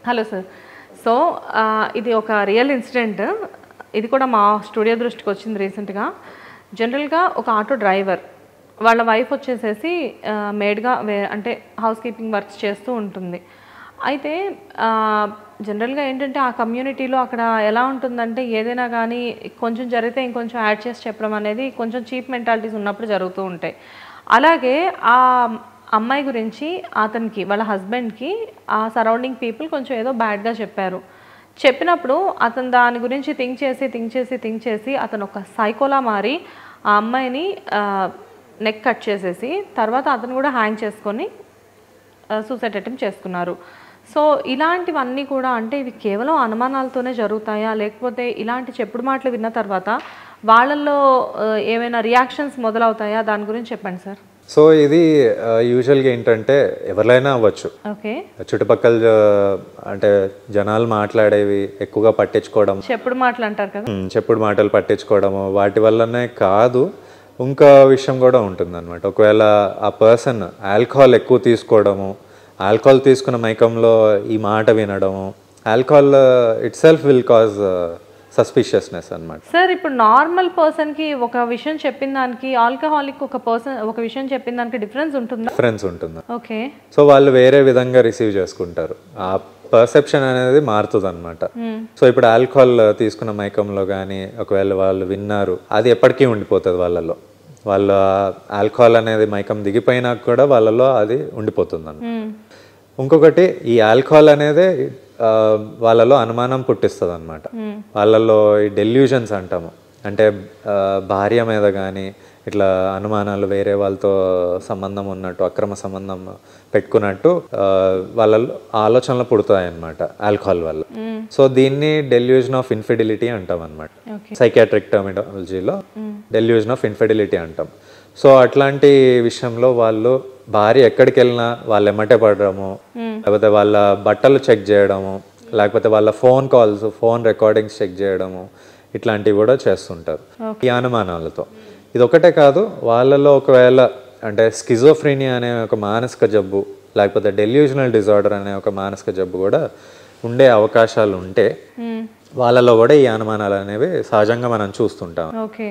Hello sir. So ఇది ఒక real incident. ఇది కూడా మా స్టూడియో దృష్టికి వచ్చింది రీసెంట్గా. జనరల్గా ఒక ఆటో డ్రైవర్ వాళ్ళ వైఫ్ వచ్చేసేసి మేడ్గా అంటే హౌస్ కీపింగ్ వర్క్స్ చేస్తూ ఉంటుంది. అయితే జనరల్గా ఏంటంటే ఆ కమ్యూనిటీలో అక్కడ ఎలా ఉంటుందంటే ఏదైనా కానీ కొంచెం జరిగితే ఇంకొంచెం యాడ్ చేసి చెప్పడం అనేది కొంచెం చీప్ మెంటాలిటీస్ ఉన్నప్పుడు జరుగుతూ ఉంటాయి. అలాగే ఆ అమ్మాయి గురించి అతనికి వాళ్ళ హస్బెండ్కి ఆ సరౌండింగ్ పీపుల్ కొంచెం ఏదో బ్యాడ్గా చెప్పారు. చెప్పినప్పుడు అతను దాని గురించి థింక్ చేసి అతను ఒక సైకోలా మారి ఆ అమ్మాయిని నెక్ కట్ చేసేసి తర్వాత అతను కూడా హ్యాంగ్ చేసుకొని సూసైడ్ అటెంప్ట్ చేసుకున్నారు. సో ఇలాంటివన్నీ కూడా అంటే ఇవి కేవలం అనుమానాలతోనే జరుగుతాయా, లేకపోతే ఇలాంటి చెప్పుడు మాటలు విన్న తర్వాత వాళ్ళల్లో ఏమైనా రియాక్షన్స్ మొదలవుతాయా? దాని గురించి చెప్పండి సార్. సో ఇది యూజువల్గా ఏంటంటే ఎవరైనా అవ్వచ్చు. ఓకే. చుట్టుపక్కల అంటే జనాలు మాట్లాడేవి ఎక్కువగా పట్టించుకోవడం, చెప్పుడు మాటలు అంటారు కదా, చెప్పుడు మాటలు పట్టించుకోవడము వాటి వల్లనే కాదు, ఇంకో విషయం కూడా ఉంటుందన్నమాట. ఒకవేళ ఆ పర్సన్ ఆల్కహాల్ ఎక్కువ తీసుకోవడము, ఆల్కహాల్ తీసుకున్న మైకంలో ఈ మాట వినడము, alcohol itself will cause suspiciousness అన్నమాట. సార్ ఇప్పుడు నార్మల్ పర్సన్కి ఒక విషయం చెప్పిన దానికి ఆల్కహాలిక్ ఒక విషయం చెప్పిన దానికి డిఫరెన్స్ ఉంటుందా? ఓకే. సో వాళ్ళు వేరే విధంగా రిసీవ్ చేసుకుంటారు, ఆ పర్సెప్షన్ అనేది మారుతుంది అనమాట. సో ఇప్పుడు ఆల్కహాల్ తీసుకున్న మైకంలో కానీ ఒకవేళ వాళ్ళు విన్నారు, అది ఎప్పటికీ ఉండిపోతుంది వాళ్ళలో. వాళ్ళ ఆల్కహాల్ అనేది మైకం దిగిపోయినా కూడా వాళ్ళలో అది ఉండిపోతుంది అన్న. ఇంకొకటి ఈ ఆల్కహాల్ అనేది వాళ్ళలో అనుమానం పుట్టిస్తుంది అనమాట. వాళ్ళలో ఈ డెల్యూజన్స్ అంటాము, అంటే భార్య మీద కానీ ఇట్లా అనుమానాలు, వేరే వాళ్ళతో సంబంధం ఉన్నట్టు, అక్రమ సంబంధం పెట్టుకున్నట్టు వాళ్ళలో ఆలోచనలు పుడతాయి అన్నమాట ఆల్కహాల్ వల్ల. సో దీన్ని డెల్యూజన్ ఆఫ్ ఇన్ఫిడిలిటీ అంటాం అనమాట. సైకాట్రిక్ టర్మినాలజీలో డెల్యూజన్ ఆఫ్ ఇన్ఫిడిలిటీ అంటాం. సో అట్లాంటి విషయంలో వాళ్ళు భార్య ఎక్కడికి వెళ్ళినా వాళ్ళు ఎమ్మటే పడడము, లేకపోతే వాళ్ళ బట్టలు చెక్ చేయడము, లేకపోతే వాళ్ళ phone calls, phone recordings check చేయడము, ఇట్లాంటివి కూడా చేస్తుంటారు ఈ అనుమానాలతో. ఇది ఒకటే కాదు, వాళ్ళలో ఒకవేళ అంటే స్కిజోఫ్రీనియా అనే ఒక మానసిక జబ్బు, లేకపోతే డెల్యూజనల్ డిజార్డర్ అనే ఒక మానసిక జబ్బు కూడా ఉండే అవకాశాలు ఉంటే వాళ్ళలో కూడా ఈ అనుమానాలు అనేవి సహజంగా మనం చూస్తుంటాం.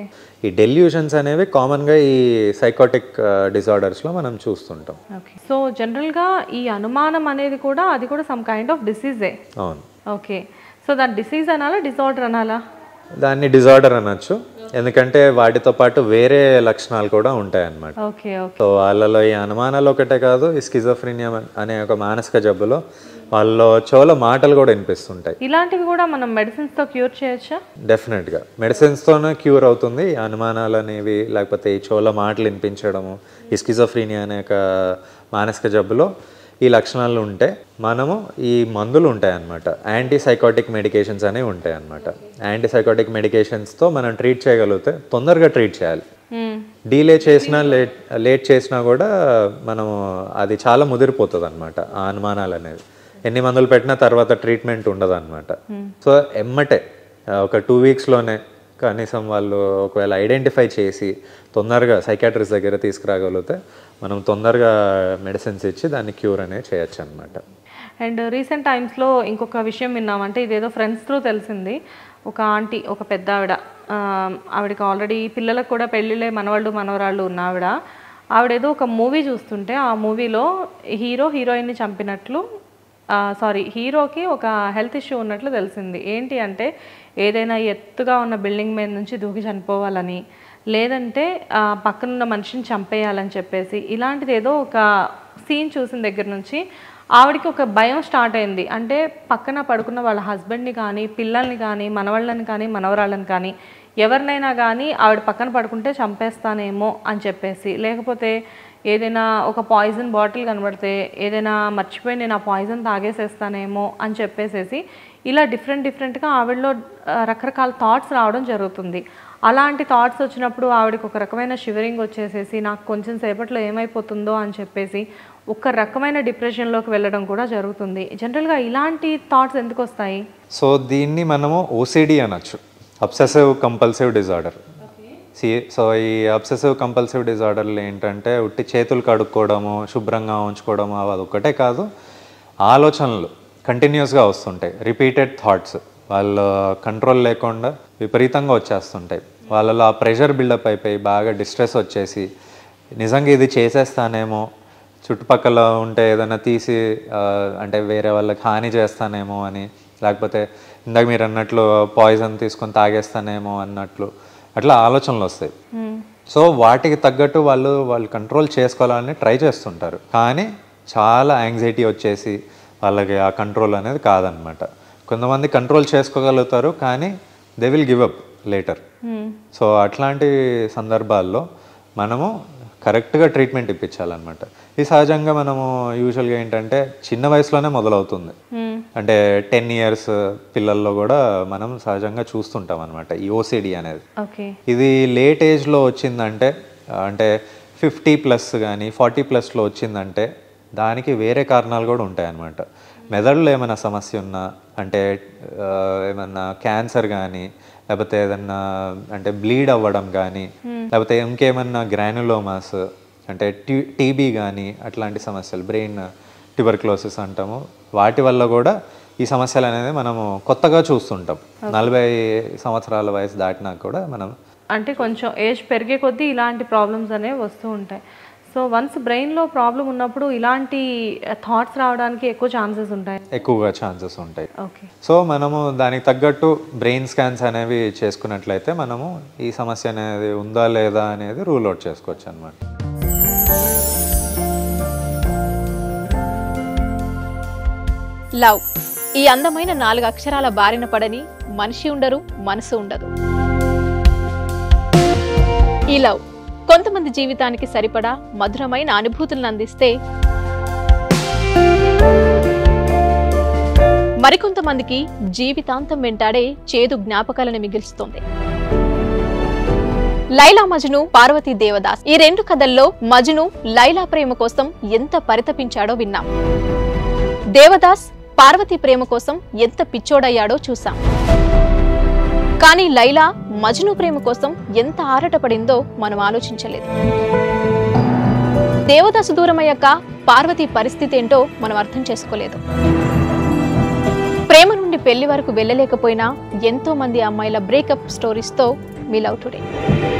ఈ డెల్యూషన్స్ అనేవి కామన్గా ఈ సైకోటిక్ డిజార్డర్స్లో మనం చూస్తుంటాం. సో జనరల్గా ఈ అనుమానం అనేది కూడా అది కూడా సమ్ కైండ్ ఆఫ్ డిసీజే. అవును. ఓకే. సో దాని డిసీజ్ అనాలా, డిజార్డర్ అనాలా? దాన్ని డిజార్డర్ అనొచ్చు, ఎందుకంటే వాటితో పాటు వేరే లక్షణాలు కూడా ఉంటాయి అన్నమాట. సో వాళ్ళలో ఈ అనుమానాలు ఒకటే కాదు, ఈ స్కిజోఫ్రీనియా అనే ఒక మానసిక జబ్బులో వాళ్ళలో చెవులో మాటలు కూడా వినిపిస్తుంటాయి. ఇలాంటివి కూడా మనం మెడిసిన్స్ తో క్యూర్ చేయొచ్చా? డెఫినెట్గా మెడిసిన్స్ తోనే క్యూర్ అవుతుంది ఈ అనుమానాలు అనేవి, లేకపోతే ఈ చెవులో మాటలు వినిపించడము. ఈ స్కిజోఫ్రీనియా అనే ఒక మానసిక జబ్బులో ఈ లక్షణాలు ఉంటే మనము ఈ మందులు ఉంటాయి అన్నమాట, యాంటీ సైకోటిక్ మెడికేషన్స్ అనేవి ఉంటాయి అన్నమాట. యాంటీ సైకోటిక్ మెడికేషన్స్తో మనం ట్రీట్ చేయగలిగితే తొందరగా ట్రీట్ చేయాలి. డీలే చేసినా లేట్ చేసినా కూడా మనము అది చాలా ముదిరిపోతుంది అనమాట. ఆ అనుమానాలు అనేవి ఎన్ని మందులు పెట్టినా తర్వాత ట్రీట్మెంట్ ఉండదు అనమాట. సో ఎమ్మటే ఒక 2 వీక్స్లోనే కనీసం వాళ్ళు ఒకవేళ ఐడెంటిఫై చేసి తొందరగా సైకాట్రిస్ట్ దగ్గర తీసుకురాగలిగితే మనం తొందరగా మెడిసిన్స్ ఇచ్చి దాన్ని క్యూర్ అనేది చేయొచ్చు అనమాట. అండ్ రీసెంట్ టైమ్స్లో ఇంకొక విషయం విన్నామంటే, ఇదేదో ఫ్రెండ్స్ త్రూ తెలిసింది. ఒక ఆంటీ, ఒక పెద్ద ఆవిడకి ఆల్రెడీ పిల్లలకు కూడా పెళ్ళిళ్ళే, మనవాళ్ళు మనవరాళ్ళు ఉన్న ఆవిడేదో ఒక మూవీ చూస్తుంటే ఆ మూవీలో హీరోయిన్ని చంపినట్లు, హీరోకి ఒక హెల్త్ ఇష్యూ ఉన్నట్లు తెలిసింది. ఏంటి అంటే ఏదైనా ఎత్తుగా ఉన్న బిల్డింగ్ మీద నుంచి దూకి చనిపోవాలని, లేదంటే పక్కనున్న మనిషిని చంపేయాలని చెప్పేసి ఇలాంటిది ఏదో ఒక సీన్ చూసిన దగ్గర నుంచి ఆవిడకి ఒక భయం స్టార్ట్ అయింది. అంటే పక్కన పడుకున్న వాళ్ళ హస్బెండ్ని కానీ, పిల్లల్ని కానీ, మనవాళ్ళని కానీ, మనవరాళ్ళని కానీ, ఎవరినైనా కానీ ఆవిడ పక్కన పడుకుంటే చంపేస్తానేమో అని చెప్పేసి, లేకపోతే ఏదైనా ఒక పాయిజన్ బాటిల్ కనబడితే ఏదైనా మర్చిపోయి నేను ఆ పాయిజన్ తాగేసేస్తానేమో అని చెప్పేసేసి ఇలా డిఫరెంట్గా ఆవిడలో రకరకాల థాట్స్ రావడం జరుగుతుంది. అలాంటి థాట్స్ వచ్చినప్పుడు ఆవిడకి ఒక రకమైన షివరింగ్ వచ్చేసేసి నాకు కొంచెం సేపట్లో ఏమైపోతుందో అని చెప్పేసి ఒక రకమైన డిప్రెషన్లోకి వెళ్ళడం కూడా జరుగుతుంది. జనరల్గా ఇలాంటి థాట్స్ ఎందుకు వస్తాయి? సో దీన్ని మనము ఓసిడి అనొచ్చు, అబ్సెసివ్ కంపల్సివ్ డిజార్డర్. సో ఈ అబ్సెసివ్ కంపల్సివ్ డిజార్డర్లు ఏంటంటే ఉట్టి చేతులు కడుక్కోవడము, శుభ్రంగా ఉంచుకోవడము, అది ఒక్కటే కాదు, ఆలోచనలు కంటిన్యూస్గా వస్తుంటాయి, రిపీటెడ్ థాట్స్, వాళ్ళ కంట్రోల్ లేకుండా విపరీతంగా వచ్చేస్తుంటాయి. వాళ్ళలో ఆ ప్రెషర్ బిల్డప్ అయిపోయి బాగా డిస్ట్రెస్ వచ్చేసి నిజంగా ఇది చేసేస్తానేమో, చుట్టుపక్కల ఉంటే ఏదైనా తీసి అంటే వేరే వాళ్ళకి హాని చేస్తానేమో అని, లేకపోతే ఇందాక మీరు అన్నట్లు పాయిజన్ తీసుకొని తాగేస్తానేమో అన్నట్లు అట్లా ఆలోచనలు వస్తాయి. సో వాటికి తగ్గట్టు వాళ్ళు కంట్రోల్ చేసుకోవాలని ట్రై చేస్తుంటారు, కానీ చాలా యాంగ్జైటీ వచ్చేసి వాళ్ళకి ఆ కంట్రోల్ అనేది కాదనమాట. కొంతమంది కంట్రోల్ చేసుకోగలుగుతారు, కానీ they will give up later. So అట్లాంటి సందర్భాల్లో మనము కరెక్ట్గా ట్రీట్మెంట్ ఇప్పించాలన్నమాట. ఇది సహజంగా మనము యూజువల్గా ఏంటంటే చిన్న వయసులోనే మొదలవుతుంది. అంటే 10 years పిల్లల్లో కూడా మనం సహజంగా చూస్తుంటాం అనమాట ఈ ఓసిడి అనేది. ఇది లేట్ ఏజ్లో వచ్చిందంటే, అంటే 50+ కానీ 40+లో వచ్చిందంటే దానికి వేరే కారణాలు కూడా ఉంటాయన్నమాట. మెదడులో ఏమైనా సమస్య ఉన్నా, అంటే ఏమన్నా క్యాన్సర్ కానీ, లేకపోతే ఏదన్నా అంటే బ్లీడ్ అవ్వడం కానీ, లేకపోతే ఇంకేమన్నా గ్రాన్యులోమాస్ అంటే టీబీ కానీ అట్లాంటి సమస్యలు, బ్రెయిన్ ట్యూబర్క్లోసిస్ అంటాము, వాటి వల్ల కూడా ఈ సమస్యలు అనేది మనము కొత్తగా చూస్తుంటాం. 40 సంవత్సరాల వయసు దాటినా కూడా మనం, అంటే కొంచెం ఏజ్ పెరిగే కొద్దీ ఇలాంటి ప్రాబ్లమ్స్ అనేవి వస్తూ ఉంటాయి. సో వన్స్ బ్రెయిన్లో ప్రాబ్లం ఉన్నప్పుడు ఇలాంటి థాట్స్ రావడానికి ఎక్కువగా ఛాన్సెస్ ఉంటాయి. సో మనము దానికి తగ్గట్టు బ్రెయిన్ స్కాన్స్ అనేవి చేసుకున్నట్లయితే మనము ఈ సమస్య అనేది ఉందా లేదా అనేది రూల్ అవుట్ చేసుకోవచ్చు అనమాట. లవ్, ఈ అందమైన 4 అక్షరాల బారిన పడని మనిషి ఉండరు, మనసు ఉండదు. ఈ లవ్ కొంతమంది జీవితానికి సరిపడా మధురమైన అనుభూతులను అందిస్తే, మరికొంతమందికి జీవితాంతం వెంటాడే చేదు జ్ఞాపకాలను మిగిల్చుతోంది. లైలా మజ్ను, పార్వతీ దేవదాస్, ఈ 2 కథల్లో మజ్ను లైలా ప్రేమ కోసం ఎంత పరితపించాడో విన్నాం. దేవదాస్ పార్వతీ ప్రేమ కోసం ఎంత పిచ్చోడయ్యాడో చూసాం. కానీ లైలా మజ్ను ప్రేమ కోసం ఎంత ఆరాటపడిందో మనం ఆలోచించలేదు. దేవదాసు దూరమయ్యాక పార్వతీ పరిస్థితి ఏంటో మనం అర్థం చేసుకోలేదు. ప్రేమ నుండి పెళ్లి వరకు వెళ్ళలేకపోయినా ఎంతో మంది అమ్మాయిల బ్రేకప్ స్టోరీస్తో మీ లవ్ టుడే.